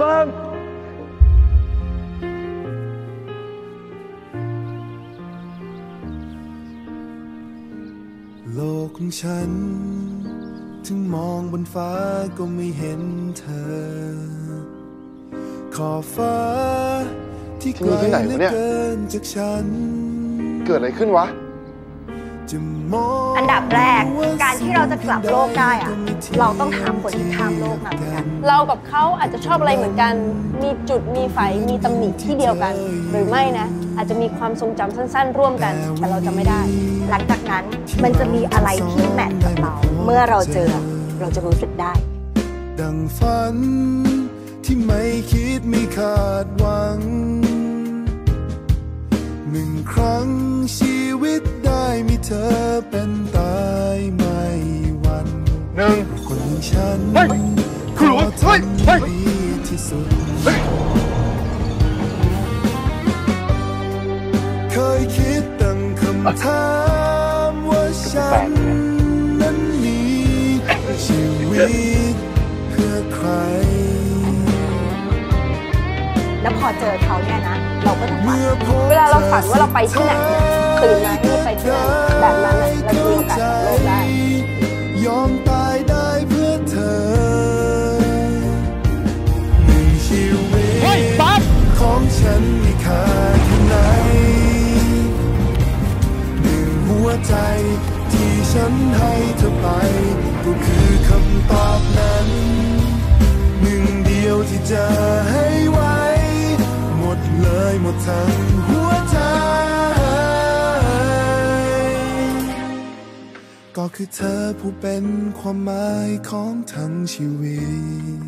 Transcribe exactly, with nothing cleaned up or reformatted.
บ้างโลกของฉันถึงมองบนฟ้าก็ไม่เห็นเธอขอบฟ้าที่ไกลเหลือเกินจากฉันเกิดอะไรขึ้นวะอันดับแรกการที่เราจะกลับโลกได้อะเราต้องหาคนที่ข้ามโลกมาเหมือนกันเรากับเขาอาจจะชอบอะไรเหมือนกันมีจุดมีไฝมีตำหนิที่เดียวกันหรือไม่นะอาจจะมีความทรงจำสั้นๆร่วมกันแต่เราจะไม่ได้หลังจากนั้นมันจะมีอะไรที่แมทกับเราเมื่อเราเจอเราจะรู้สึกได้ดังฝันที่ไม่คิดไม่คาดหวังหนึ่งครั้งชีวิตได้มีเธอเป็นตายไม่วันหนึ่งคนอย่างฉันขอทำดีที่สุดเคยคิดตั้งคำถามว่าฉันนั้นมีชีวิตเพื่อใครแล้วพอเจอเขาเนี่ยนะเราก็ต้องฝันเวลาเราฝันว่าเราไปที่ไหนเนี่ยตื่นมาที่ไปที่นั่นแบบนั้นเราจะมีโอกาสกลับโลกได้ยอมตายได้เพื่อเธอหนึ่งชีวิตของฉันมีค่าแค่ไหนหนึ่งหัวใจที่ฉันให้เธอไปก็คือคำตอบนั้นหนึ่งเดียวที่จะให้ไว้หมดเลยหมดทั้งหัวใจก็คือเธอผู้เป็นความหมายของทั้งชีวิต